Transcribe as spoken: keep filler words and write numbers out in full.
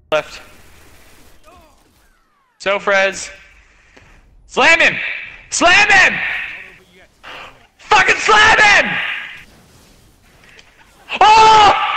Left. So Frez. Slam him! Slam him! Fucking slam him! Oh!